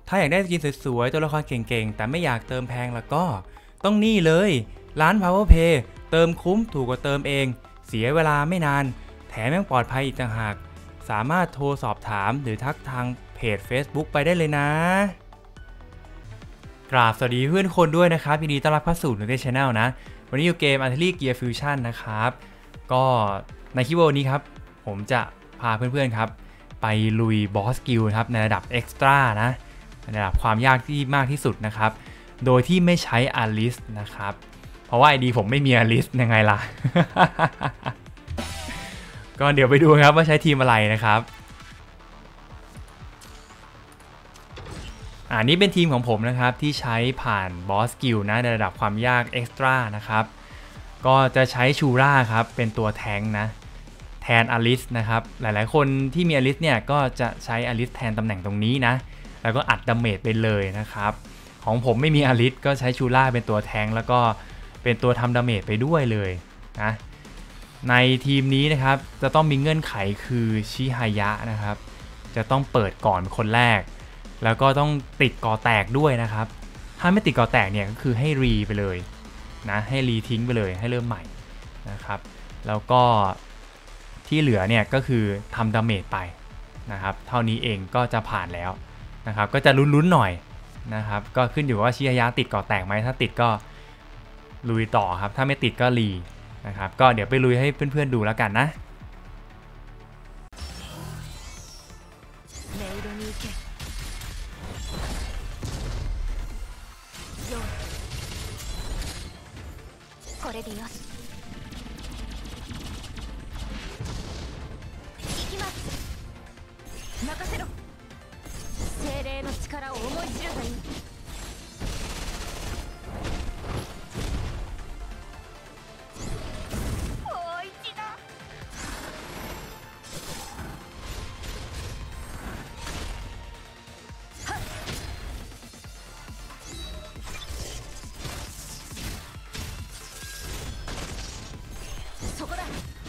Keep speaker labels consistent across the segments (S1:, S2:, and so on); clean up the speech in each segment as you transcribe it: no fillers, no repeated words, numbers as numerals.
S1: ถ้าอยากได้สกินสวยๆตัวละครเก่งๆแต่ไม่อยากเติมแพงแล้วก็ต้องนี่เลยร้าน PowerPay เติมคุ้มถูกกว่าเติมเองเสียเวลาไม่นานแถมยังปลอดภัยอีกต่างหากสามารถโทรสอบถามหรือทักทางเพจ Facebook ไปได้เลยนะกราบสวัสดีเพื่อนคนด้วยนะครับยินดีต้อนรับเข้าสู่ Nerdist Channel นะวันนี้อยู่เกม Artillery Gear Fusion นะครับก็ในคลิปวิดีโอนี้ครับผมจะพาเพื่อนๆครับไปลุยบอสกิลครับในระดับ Extra นะในระดับความยากที่มากที่สุดนะครับโดยที่ไม่ใช้อาริสนะครับเพราะว่า ID ผมไม่มีอาริสยังไงล่ะ ก็เดี๋ยวไปดูครับว่าใช้ทีมอะไรนะครับนี่เป็นทีมของผมนะครับที่ใช้ผ่านบอสกิลนะในระดับความยากเอ็กซ์ตร้านะครับก็จะใช้ชูราครับเป็นตัวแทงนะแทนอลิสนะครับหลายๆคนที่มีอลิสเนี่ยก็จะใช้อลิสแทนตำแหน่งตรงนี้นะแล้วก็อัดดาเมจไปเลยนะครับของผมไม่มีอลิสก็ใช้ชูราเป็นตัวแทงแล้วก็เป็นตัวทำดาเมจไปด้วยเลยนะในทีมนี้นะครับจะต้องมีเงื่อนไขคือชิฮายะนะครับจะต้องเปิดก่อนคนแรกแล้วก็ต้องติดก่อแตกด้วยนะครับถ้าไม่ติดก่อแตกเนี่ยก็คือให้รีไปเลยนะให้รีทิ้งไปเลยให้เริ่มใหม่นะครับแล้วก็ที่เหลือเนี่ยก็คือทำดาเมจไปนะครับเท่านี้เองก็จะผ่านแล้วนะครับก็จะลุ้นๆหน่อยนะครับก็ขึ้นอยู่ว่าชิฮายะติดก่อแตกไหมถ้าติดก็ลุยต่อครับถ้าไม่ติดก็รีนะครับก็เดี๋ยวไปลุยให้เพื่อนๆดูแล้วกันนะ
S2: これでよし行きます任せろ精霊の力を思い知るがいいもう一度そこだ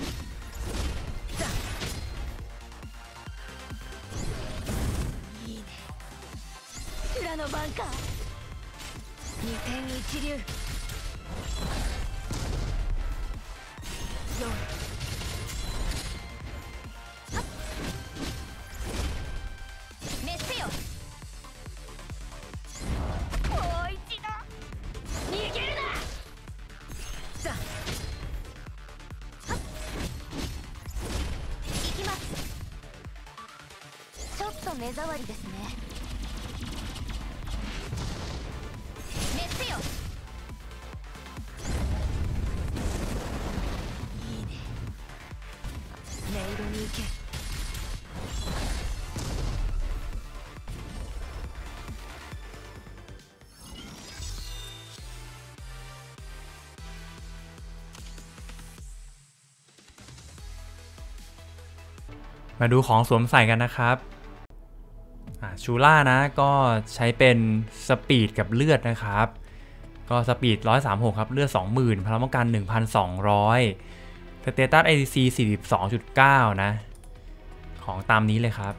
S2: いいね裏のバンカー二点一流メッセよもう一度逃げるなさ行きますちょっと目障りですねメッセよいいね音色に行け
S1: มาดูของสวมใส่กันนะครับชูล่านะก็ใช้เป็นสปีดกับเลือดนะครับก็สปีด136ครับเลือด 20,000 พลังป้องกัน 1,200 สเตตัส ADC 42.9 นะของตามนี้เลยครับ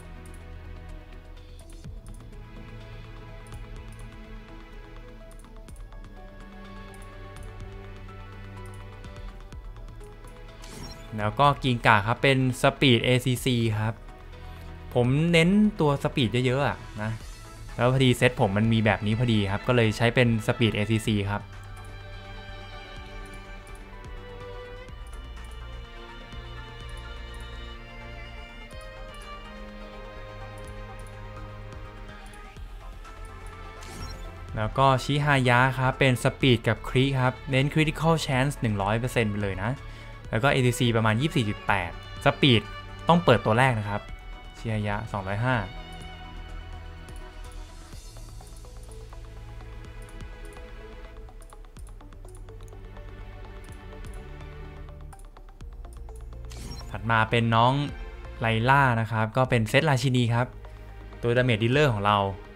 S1: แล้วก็กิงกาครับเป็นสปีด ACC ครับผมเน้นตัวสปีดเยอะๆนะแล้วพอดีเซตผมมันมีแบบนี้พอดีครับก็เลยใช้เป็นสปีด ACC ครับแล้วก็ชิฮายะครับเป็นสปีดกับคริครับเน้น Critical Chance 100% ไปเลยนะแล้วก็ ADC ประมาณ 24.8 สปีดต้องเปิดตัวแรกนะครับชิฮายะ 205ถัดมาเป็นน้องไลล่านะครับก็เป็นเซตราชินีครับตัวดาเมจดีลเลอร์ของเรา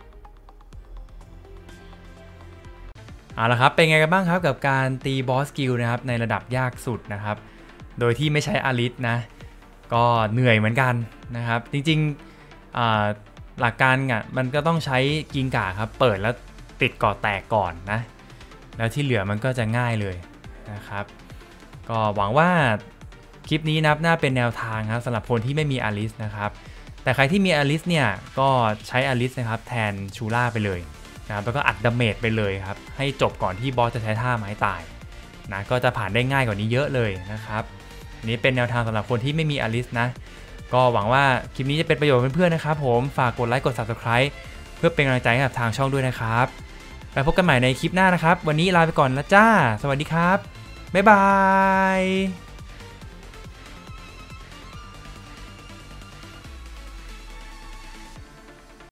S1: เอาละครับเป็นไงกันบ้างครับกับการตีบอสกิลนะครับในระดับยากสุดนะครับโดยที่ไม่ใช้อาริสนะก็เหนื่อยเหมือนกันนะครับจริงๆหลักการอ่ะมันก็ต้องใช้กิงกาครับเปิดแล้วติดก่อแตกก่อนนะแล้วที่เหลือมันก็จะง่ายเลยนะครับก็หวังว่าคลิปนี้น่าเป็นแนวทางครับสำหรับคนที่ไม่มีอลิสนะครับแต่ใครที่มีอลิสเนี่ยก็ใช้อลิสนะครับแทนชูล่าไปเลยนะครับแล้วก็อัดดาเมจไปเลยครับให้จบก่อนที่บอสจะใช้ท่าไม้ตายนะก็จะผ่านได้ง่ายกว่านี้เยอะเลยนะครับนี้เป็นแนวทางสำหรับคนที่ไม่มีอลิสนะก็หวังว่าคลิปนี้จะเป็นประโยชน์เพื่อนๆนะครับผมฝากกดไลค์กด Subscribe เพื่อเป็นกำลังใจให้กับทางช่องด้วยนะครับไปพบกันใหม่ในคลิปหน้านะครับวันนี้ลาไปก่อนแล้วจ้าสวัสดีครับบ๊ายบาย